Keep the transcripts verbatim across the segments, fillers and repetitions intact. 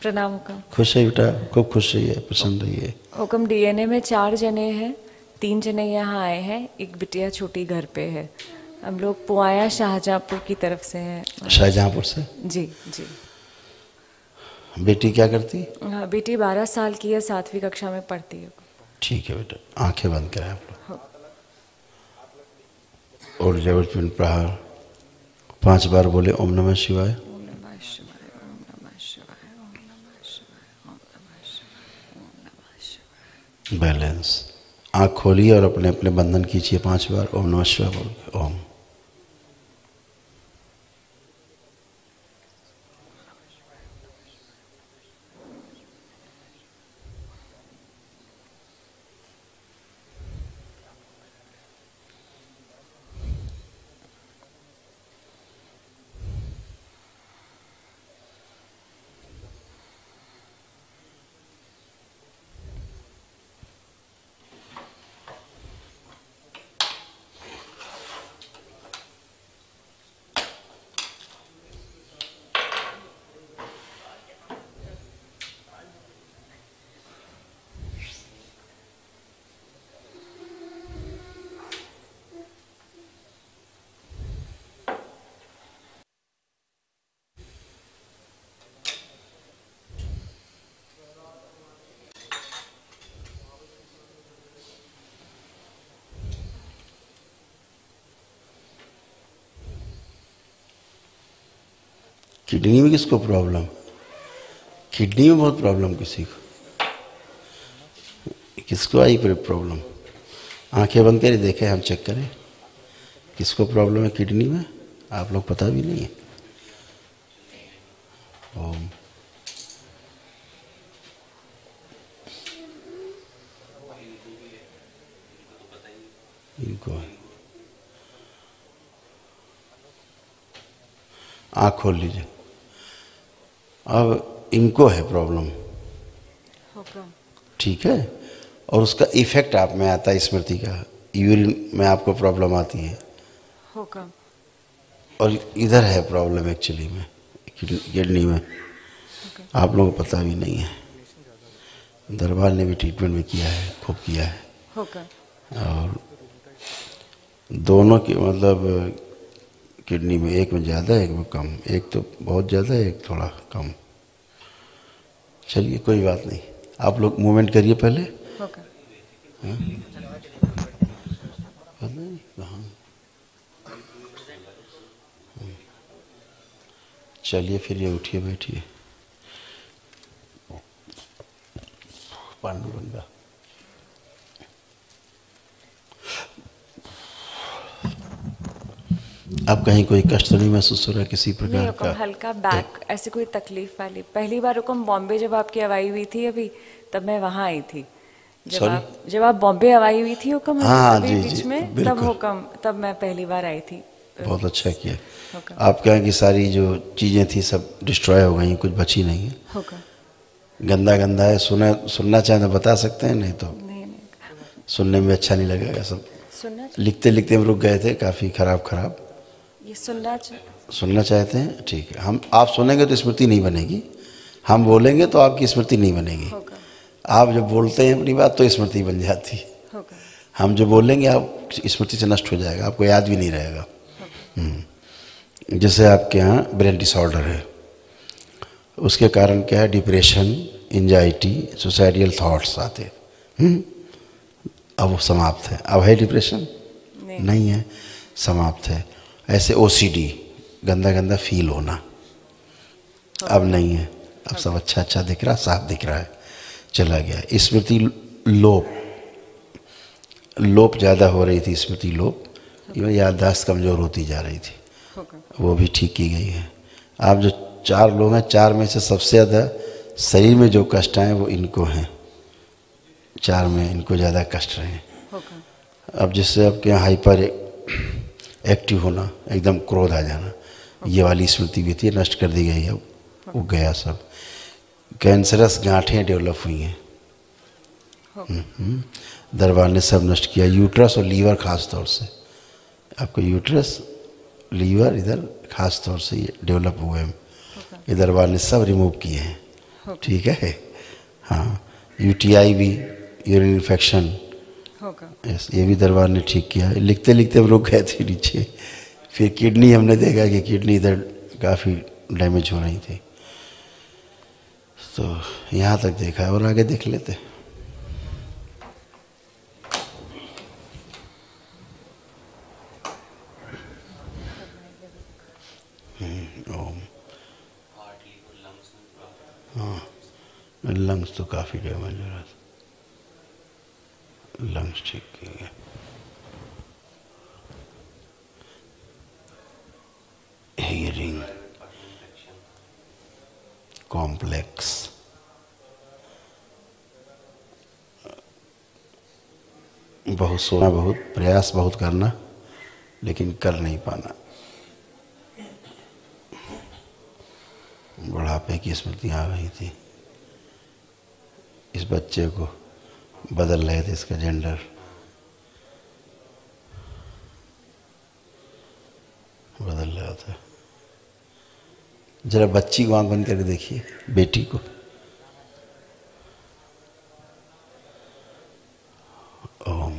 प्रणाम हुकम। खुश है बेटा, खूब खुश रहिए, प्रसन्न रहिए। हुकम डीएनए में चार जने हैं, तीन जने यहाँ आए हैं, एक बिटिया छोटी घर पे है। हम लोग पुआया शाहजहाँपुर की तरफ से हैं। शाहजहाँपुर से? जी जी। बेटी क्या करती? हाँ, बेटी बारह साल की है, सातवीं कक्षा में पढ़ती है। ठीक है बेटा, आंखें बंद करें आप लोग और जबरपिंड प्रहार पांच बार बोले ओम नमः शिवाय। ओम नमः शिवाय, ओम नमः शिवाय, ओम नमः शिवाय, ओम नमः शिवाय, ओम नमः शिवाय। बैलेंस। आंख खोलिए और अपने अपने बंधन कीजिए पांच बार ओम नमः शिवाय बोल के। ओम। किडनी में किसको प्रॉब्लम? किडनी में बहुत प्रॉब्लम किसी को। किसको आई प्रॉब्लम? आंखें बंद करें, देखें, हम चेक करें किसको प्रॉब्लम है किडनी में। आप लोग पता भी नहीं है। ओम। इनको आँख खोल लीजिए। अब इनको है प्रॉब्लम, ठीक है, और उसका इफेक्ट आप में आता है स्मृति का। यूरिन में आपको प्रॉब्लम आती है और इधर है प्रॉब्लम एक्चुअली में किडनी में। आप लोगों को पता भी नहीं है। दरबार ने भी ट्रीटमेंट में किया है, खूब किया है। और दोनों की मतलब किडनी में एक में ज़्यादा एक में कम, एक तो बहुत ज़्यादा एक थोड़ा कम। चलिए कोई बात नहीं, आप लोग मूवमेंट करिए पहले। हाँ? चलिए फिर ये उठिए बैठिए। पांडुरंगा अब कहीं कोई कष्ट नहीं महसूस हो रहा किसी प्रकार का? हल्का बैक ऐसे कोई तकलीफ वाली। पहली बार हुकम बॉम्बे जब आपकी हवाई हुई थी अभी, तब मैं वहाँ आई थी। जब आप जब आप बॉम्बे हवाई हुई थी हुकम, हाँ अभी जी बीच जी में, तब हुकम तब मैं पहली बार आई थी। बहुत अच्छा किया। आपके यहाँ की सारी जो चीज़ें थी सब डिस्ट्रॉय हो गई, कुछ बची नहीं है। गंदा गंदा है। सुना सुनना चाहें तो बता सकते हैं, नहीं तो नहीं, नहीं। सुनने में अच्छा नहीं लगेगा। सब सुनना लिखते लिखते हम रुक गए थे, काफ़ी खराब खराब। ये सुनना सुनना चाहते हैं, ठीक है। हम आप सुनेंगे तो स्मृति नहीं बनेगी, हम बोलेंगे तो आपकी स्मृति नहीं बनेगी। आप जब बोलते हैं अपनी बात तो स्मृति बन जाती है। हम जो बोलेंगे आप स्मृति से नष्ट हो जाएगा, आपको याद भी नहीं रहेगा। जैसे आपके यहाँ ब्रेन डिसऑर्डर है, उसके कारण क्या है? डिप्रेशन, एंजाइटी, सुसाइडियल थॉट्स आते हैं। अब वो समाप्त है। अब है डिप्रेशन? नहीं, नहीं है, समाप्त है। ऐसे ओसीडी, गंदा गंदा फील होना, अब नहीं है। अब सब अच्छा अच्छा दिख रहा, साफ दिख रहा है, चला गया। स्मृति लोप, लोप ज़्यादा हो रही थी, स्मृति लोप, याददाश्त कमज़ोर होती जा रही थी, वो भी ठीक की गई है। आप जो चार लोग हैं, चार में से सबसे ज़्यादा शरीर में जो कष्ट आए वो इनको हैं। चार में इनको ज़्यादा कष्ट रहे। अब जिससे आपके यहाँ हाइपर एक्टिव होना, एकदम क्रोध आ जाना, ये वाली स्मृति भी थी, नष्ट कर दी गई। अब वो गया सब। कैंसरस गांठें डेवलप हुई हैं, दरबार ने सब नष्ट किया। यूट्रस और लीवर खास तौर से, आपको यूट्रस, लीवर इधर खास तौर से ये डेवलप हुए हैं, ये दरबार ने सब रिमूव किए हैं। ठीक है। हाँ, यूटीआई भी, यूरिन इन्फेक्शन होगा। यस, ये भी दरबार ने ठीक किया है। लिखते लिखते हम रुक गए थे नीचे। फिर किडनी हमने देखा कि किडनी इधर काफ़ी डैमेज हो रही थी, तो यहाँ तक देखा है और आगे देख लेते। ओम। हाँ, लंग्स तो काफ़ी डैमेज हो रहा था, लंग्स ठीक किए गए। हियरिंग कॉम्प्लेक्स, बहुत सोना, बहुत प्रयास बहुत करना, लेकिन कर नहीं पाना। बुढ़ापे की स्मृतियाँ आ गई थी। इस बच्चे को बदल रहे थे, इसका जेंडर। बदल रहा था। जरा बच्ची को आंख बंद करके देखिए, बेटी को। ओम।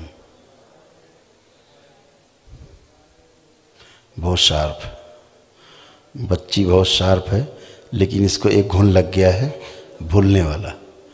बहुत शार्प, बच्ची बहुत शार्प है, लेकिन इसको एक घुन लग गया है भूलने वाला।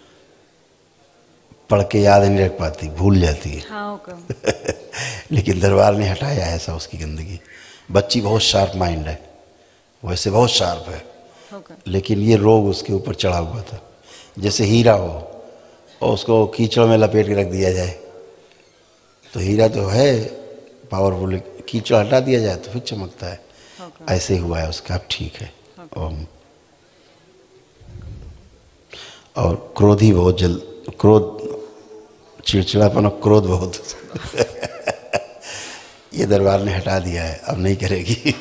पढ़ के याद नहीं रख पाती, भूल जाती है। हाँ, लेकिन दरबार ने हटाया है ऐसा उसकी गंदगी। बच्ची बहुत शार्प माइंड है, वैसे बहुत शार्प है, लेकिन ये रोग उसके ऊपर चढ़ा हुआ था। जैसे हीरा हो और उसको कीचड़ में लपेट के रख दिया जाए, तो हीरा तो है पावरफुल, कीचड़ हटा दिया जाए तो फिर चमकता है। ऐसे ही हुआ है उसका। अब ठीक है। ओम। और क्रोधी बहुत जल्द, क्रोध, चिड़चिड़ापन और क्रोध बहुत ये दरबार ने हटा दिया है, अब नहीं करेगी।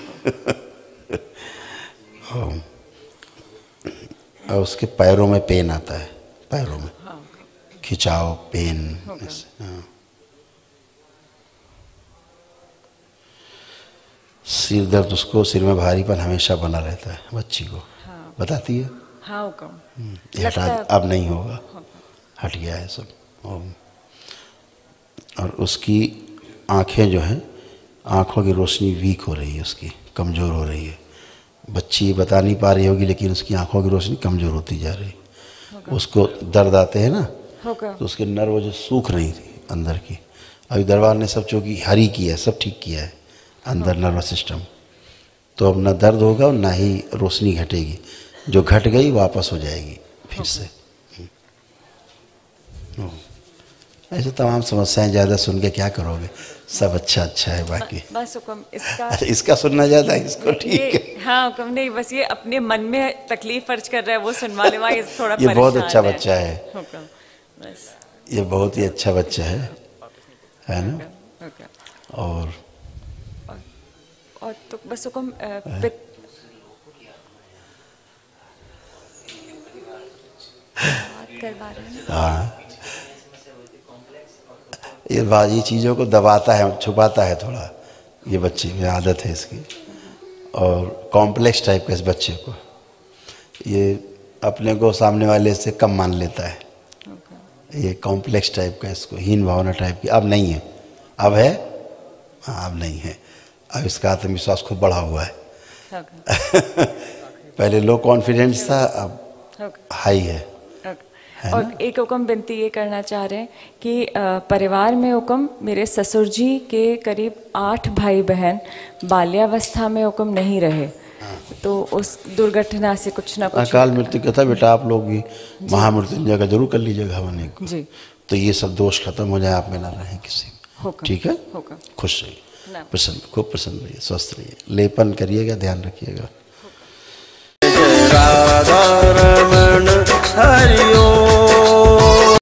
और उसके पैरों में पेन आता है, पैरों में खिंचाव, पेन। हाँ। सिर दर्द, उसको सिर में भारीपन हमेशा बना रहता है बच्ची को। हाँ। बताती है। हाँ, ये हटा, अब नहीं होगा, हट गया है सब। और उसकी आंखें जो हैं, आंखों की रोशनी वीक हो रही है, उसकी कमज़ोर हो रही है। बच्ची बता नहीं पा रही होगी, लेकिन उसकी आंखों की रोशनी कमज़ोर होती जा रही है। उसको दर्द आते हैं ना, तो उसके नर्व जो सूख रही थी अंदर की, अभी दरबार ने सब चूँकि हरी किया है, सब ठीक किया है अंदर नर्वस सिस्टम, तो अब ना दर्द होगा और ना ही रोशनी घटेगी। जो घट गई वापस हो जाएगी फिर से। ऐसे तमाम समस्याएं ज़्यादा सुन के क्या करोगे, सब अच्छा अच्छा है बाकी। बस हुक्म इसका, अच्छा, इसका सुनना ज़्यादा है, इसको ठीक है। हाँ हुक्म नहीं, बस ये अपने मन में तकलीफ फर्ज कर रहा है, वो सुनवाने वाले थोड़ा ये बहुत अच्छा बच्चा है, हुक्म बस। ये बहुत ही अच्छा बच्चा है, है ना। और और तो बस हुक्म करवा रहे हैं। हाँ, ये बाजी चीज़ों को दबाता है, छुपाता है थोड़ा, ये बच्चे में आदत है इसकी। और कॉम्प्लेक्स टाइप का इस बच्चे को, ये अपने को सामने वाले से कम मान लेता है। ये कॉम्प्लेक्स टाइप का, इसको हीन भावना टाइप की। अब नहीं है, अब है, हाँ अब नहीं है। अब इसका आत्मविश्वास खूब बढ़ा हुआ है। पहले लो कॉन्फिडेंस था, अब हाई है। और एक हुक्म विनती ये करना चाह रहे हैं कि परिवार में हुक्म मेरे ससुर जी के करीब आठ भाई बहन बाल्यावस्था में हुक्म नहीं रहे, तो उस दुर्घटना से कुछ ना कुछ अकाल मृत्यु कथा। बेटा आप लोग भी महामृत्युंजय का जरूर कर लीजिएगा हवन को जी, तो ये सब दोष खत्म हो जाए, आप में ना रहे किसी। ठीक है, खुश रहिए, प्रसन्न, खूब प्रसन्न रहिए, स्वस्थ रहिए, लेपन करिएगा, ध्यान रखिएगा। राधा रमण हरि ओम।